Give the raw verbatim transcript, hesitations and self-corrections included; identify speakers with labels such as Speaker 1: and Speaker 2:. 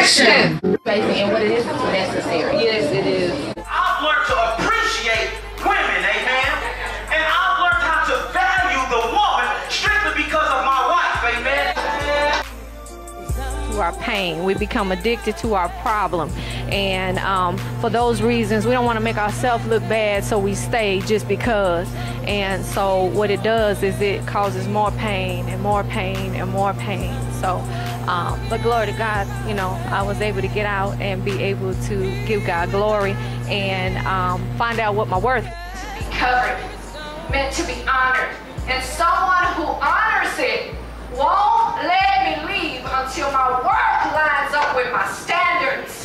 Speaker 1: Action! And what it is is necessary.
Speaker 2: Yes, it is.
Speaker 3: I've learned to appreciate women, amen? And I've learned how to value the woman strictly because of my wife, amen?
Speaker 4: To our pain, we become addicted to our problem, and um, for those reasons we don't want to make ourselves look bad, so we stay just because. And so what it does is it causes more pain and more pain and more pain. So um, but glory to God, you know, I was able to get out and be able to give God glory and um, find out what my worth is.
Speaker 5: To be covered, meant to be honored, and someone who honors it won't let me leave until my work lines up with my standards.